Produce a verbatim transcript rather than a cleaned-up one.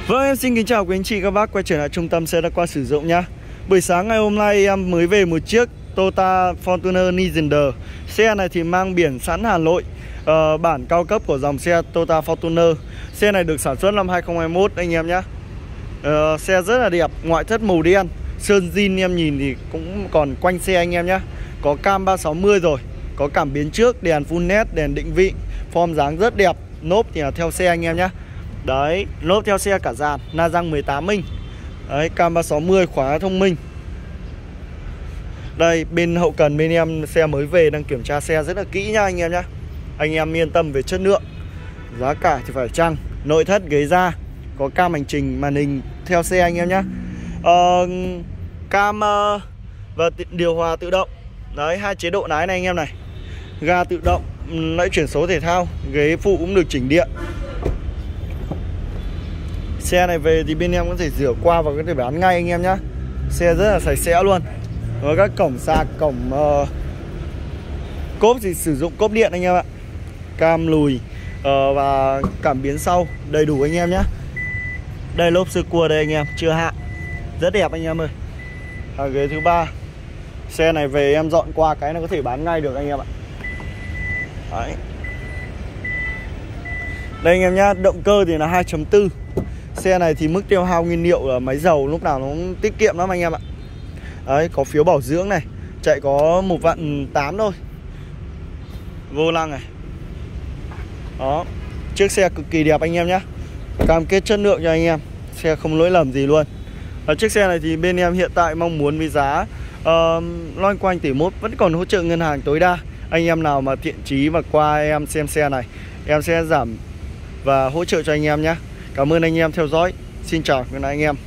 Vâng, em xin kính chào quý anh chị các bác quay trở lại trung tâm xe đa khoa sử dụng nhá. Buổi sáng ngày hôm nay em mới về một chiếc Toyota Fortuner Legender. Xe này thì mang biển sẵn Hà Nội, uh, bản cao cấp của dòng xe Toyota Fortuner. Xe này được sản xuất năm hai không hai mốt anh em nhé. uh, Xe rất là đẹp, ngoại thất màu đen, sơn zin em nhìn thì cũng còn quanh xe anh em nhé. Có cam ba sáu mươi rồi, có cảm biến trước, đèn full led, đèn định vị, form dáng rất đẹp. Nốp thì là theo xe anh em nhé. Đấy, lốp theo xe cả dàn, la răng mười tám inch. Đấy, cam ba sáu mươi, khóa thông minh. Đây, bên hậu cần bên em xe mới về đang kiểm tra xe rất là kỹ nha anh em nhé. Anh em yên tâm về chất lượng. Giá cả thì phải chăng. Nội thất ghế da, có cam hành trình, màn hình theo xe anh em nhé. ờ, Cam uh, và điều hòa tự động. Đấy, hai chế độ lái này anh em này. Ga tự động, lẫy chuyển số thể thao, ghế phụ cũng được chỉnh điện. Xe này về thì bên em có thể rửa qua và có thể bán ngay anh em nhé. Xe rất là sạch sẽ luôn. Với các cổng sạc, cổng uh, cốp thì sử dụng cốp điện anh em ạ. Cam lùi uh, và cảm biến sau đầy đủ anh em nhé. Đây lốp sơ cua đây anh em, chưa hạ, rất đẹp anh em ơi. À, ghế thứ ba. Xe này về em dọn qua cái nó có thể bán ngay được anh em ạ. Đấy. Đây anh em nhá, động cơ thì là hai chấm bốn. Xe này thì mức tiêu hao nhiên liệu là máy dầu lúc nào nó cũng tiết kiệm lắm anh em ạ. Đấy, có phiếu bảo dưỡng này, chạy có một vạn tám thôi. Vô lăng này. Đó, chiếc xe cực kỳ đẹp anh em nhé. Cam kết chất lượng cho anh em, xe không lỗi lầm gì luôn. Ở chiếc xe này thì bên em hiện tại mong muốn với giá uh, loanh quanh tỷ mốt, vẫn còn hỗ trợ ngân hàng tối đa. Anh em nào mà thiện chí và qua em xem xe này, em sẽ giảm và hỗ trợ cho anh em nhé. Cảm ơn anh em theo dõi. Xin chào các anh em.